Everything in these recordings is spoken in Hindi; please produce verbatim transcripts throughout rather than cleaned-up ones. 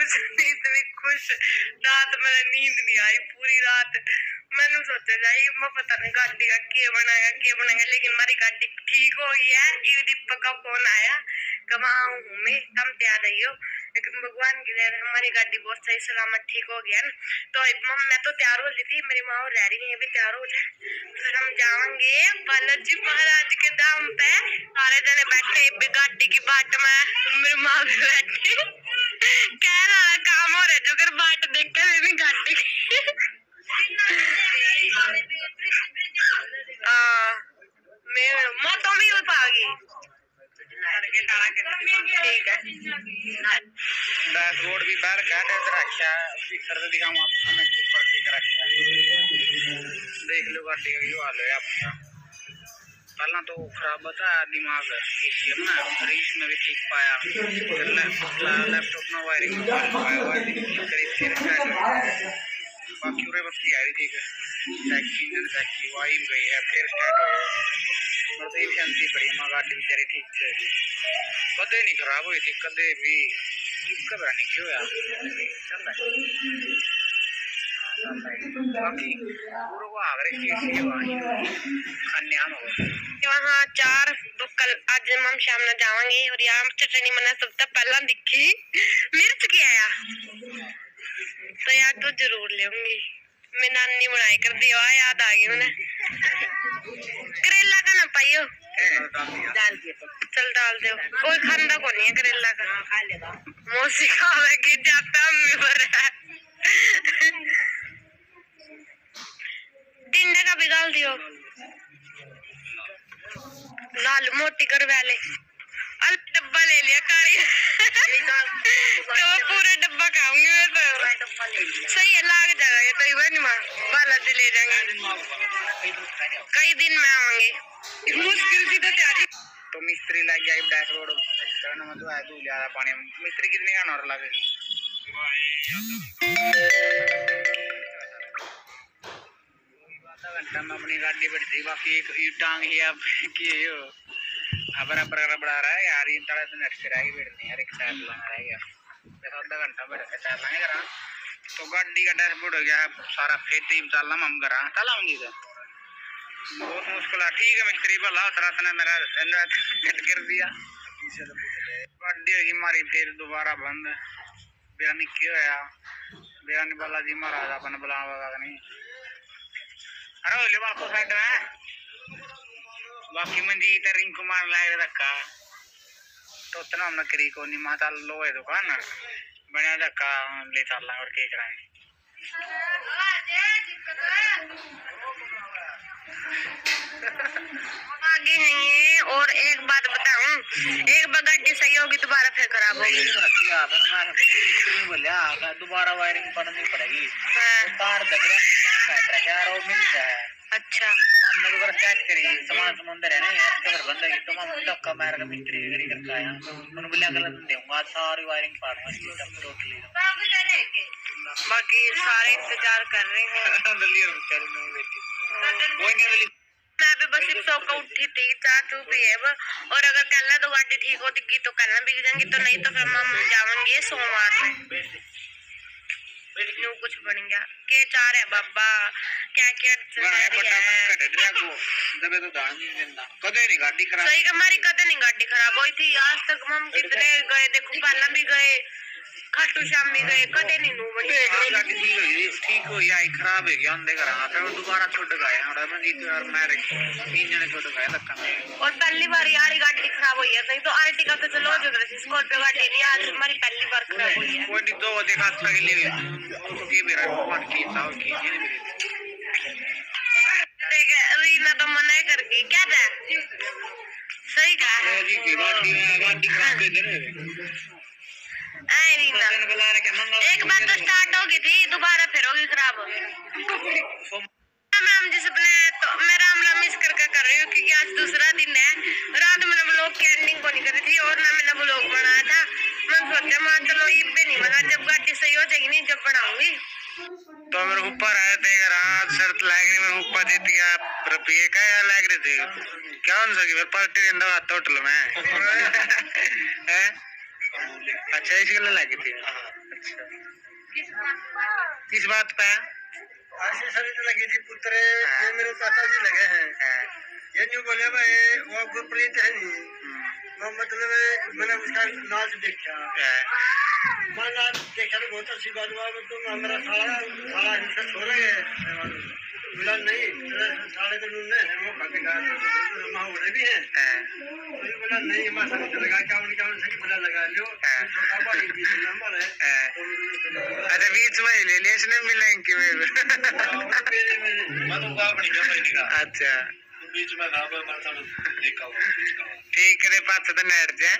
खुश इतनी खुश रात मैंने नींद नहीं आई पूरी रात। मैंने सोचा जाए मैं पता नहीं गाड़ी का क्या बनाएगा क्या बनाएगा, लेकिन हमारी गाड़ी ठीक हो गई है। ये दीपक का फोन आया कहाँ हूँ मैं, तुम तैयार रही हो, लेकिन भगवान की दया हमारी गाड़ी बहुत सही सलामत ठीक हो गया ना। तो मम मैं तो तैयार हो रही थी, मेरी माँ रह रही है भी तैयार हो जाए, फिर हम जाएंगे बालाजी महाराज के धाम पे। सारे जने बैठे गाड़ी की बाट में, मेरी माँ भी बैठी कह रहा काम हो रहा जो कर बाट देख कर गाड़ी मैं तो भी पागी ठीक है। डैशबोर्ड भी बाहर का रखा फिक्सर दिखाऊं आपको मैं ऊपर ठीक रखा देख लो गाड़ी का हाल है अपने पहला तो खराब था दिमाग ना रीस में भी ठीक पाया, लैपटॉप में वायरिंग बाकी उरे बत्ती आ रही ठीक है, इंजन चेक की वाइव गई है फिर स्टार्ट हो गया और तो शांति पड़ी माँ गाड़ी बेचारी ठीक से कदे नहीं खराब हुई थी कदे भी कब नहीं क्यों यार चल बाकी पूरा वो आगरे चीज वहाँ चार तो कल आज हम शाम में जावांगे और यहाँ चटनी मैंने सबसे पहला दिखी मिर्च की आया तो यार तो जरूर लेंगी। मैं नानी बनाई कर दिया याद आ गई उन्हें। करेला का ना पाइयो डाल दियो चल डाल दो कोई खांदा को नहीं है करेला का खा लेगा मौसी खावेगी जाता मैं पर टिंडे का भी डाल दियो लाल मोटी कर वाले अल डब्बा ले लिया कारी तो वो पूरे डब्बा खाऊंगी मैं तो सही है लाग जाएगा ये तो इवन मां बालाजी ले जाएंगे कई दिन में आवांगे मुश्किल सी तो तैयारी तो मिस्त्री लग गया डैशबोर्ड करना मतलब है तू ज्यादा पानी मिस्त्री कितने का नॉर लगे घंटा में अपनी गाड़ी बैठी बाकी एक टांग ही आप कि बराबर बराबर बढ़ा रहा है यार ये तड़ा तो नेट से रहेगी बैठनी यार एक टायर लगा रहेगा बस आधा घंटा बैठ के टायर लगाएंगे करा तो गाड़ी का डैशबोर्ड हो गया सारा फिट ही चलना हम करा चलाऊंगी तो बहुत मुश्किल है। ठीक है मिस्त्री भला तरह ने मेरा फिट कर दिया गाड़ी होगी हमारी फिर दोबारा बंद बयानी क्यों है बयानी बालाजी महाराज अपन बुलावा नहीं अरे ले बाल को साइड में बाकी मंजीत रिंग कुमार लाए रखा तो उतना हम नकरी को नहीं माता लो है दुकान बना रखा ले चल और के कराएंगे आगे हैं ये। और एक बात बताऊं, एक बार गाड़ी सही होगी दोबारा फिर खराब होगी दोबारा वायरिंग पड़नी पड़ेगी तार और मिल जाए अच्छा चेक करी सामान समुंदर है ना बंदा की तो धक्का मार का मिस्त्री करी करके आया उन्होंने बोलिया गलत दूंगा सारी वायरिंग पाड़ूंगा टोटली बाकी सारे इंतजार कर रहे हैं कोई नहीं मैं भी बस सौ का उठी थी चाह चू भी है और अगर कल तो गाड़ी ठीक होगी तो कल बिक जाएंगी तो नहीं तो फिर हम जाएंगे सोमवार में न्यू कुछ बन गया के चार है बाबा क्या क्या कदे नहीं गाड़ी खराब सही हमारी कदे नहीं गाड़ी खराब हुई थी आज तक हम कितने गए देखो पहला भी गए खाटू श्याम भी गए कदे नहीं नू बनी गाड़ी ठीक हुई ठीक हुई आई खराब है गया अंदर करा फिर दोबारा छोड़ गए और मंजीत और मैं तीन जने छोड़ गए धक्का में और पहली बार यार गाड़ी खराब हुई है सही तो आर्टिका तो चलो जो स्कॉर्पियो गाड़ी नहीं आज हमारी पहली बार खराब हुई है कोई नहीं दो बजे का अच्छा के लिए तो की मेरा भगवान की इच्छा और की नहीं देख रीना तो मना कर गई क्या था सही कहा जी की गाड़ी गाड़ी खराब कर दे रीना एक बार तो स्टार्ट होगी थी दोबारा फिर होगी खराब मैम जिस अपने तो मैं राम राम मिस करके कर रही हूँ क्योंकि आज दूसरा दिन है। रात मैंने ब्लॉग की एंडिंग को नहीं करी थी और ना मैंने ब्लॉग बनाया था। मैं सोचा मां चलो ये भी नहीं बना जब गाड़ी सही हो जाएगी नहीं जब बनाऊंगी तो मेरे ऊपर आए थे रात शर्त लग रही मेरे ऊपर जीत गया रुपये का या लग रहे थे क्या हो सकी फिर पार्टी अंदर आता होटल में अच्छा इसके लिए लगी थी अच्छा किस बात पे? ऐसी शरीर लगी थी पुत्र ये मेरे चाचा जी लगे हैं। ये न्यू बोले भाई वो गुरप्रीत है नहीं वो मतलब मैंने उसका नाच देखा मैं नाच देखा तो बहुत अच्छी बात हुआ तो हमारा सारा सारा हिस्सा सो रहे हैं बोला नहीं साढ़े तो नून है वो भागेगा माहौल भी है तो बोला नहीं मैं समझ लगा क्या उनका उनसे बोला लगा लो नंबर है। अच्छा बीच में ले लिया इसने मिलेंगे मेरे अच्छा बीच में था देखा ठीक है पाँच तो नेट जाए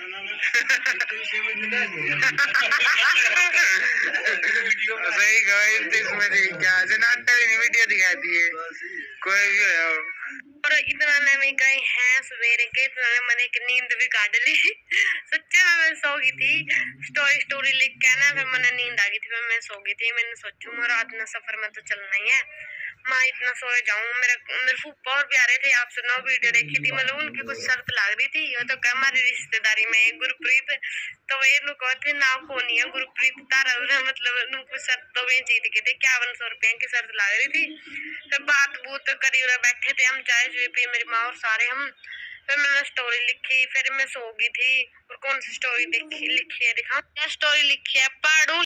सही गई इसमें क्या नाटक नहीं वीडियो दिखा दिए कोई भी हो और इतना ने मैं गई है सवेरे के इतना ने मैंने एक नींद भी काट ली सच्चे में मैं सो गई थी स्टोरी स्टोरी लिख के ना फिर मैंने नींद आ गई थी मैं सो गई थी मैंने सोचू मैं रात में सफर में तो चलना ही है मैं इतना सोए जाऊं मेरे मेरे फूफा और भी आ रहे थे आप सुनो वीडियो देखी थी मतलब उनकी कुछ शर्त लग रही थी वो तो क्या हमारी रिश्तेदारी में एक गुरप्रीत तो वे लोग थे ना कौन है गुरप्रीत तारा मतलब उनको शर्त तो वे जीत गए थे इक्यावन सौ रुपये की शर्त लग रही थी फिर बात बूत करी बैठे थे हम चाय चुए पे मेरी माँ और सारे हम फिर मैंने स्टोरी लिखी फिर मैं सो गई थी और कौन सी स्टोरी देखी लिखी है दिखा क्या स्टोरी लिखी है पढ़ू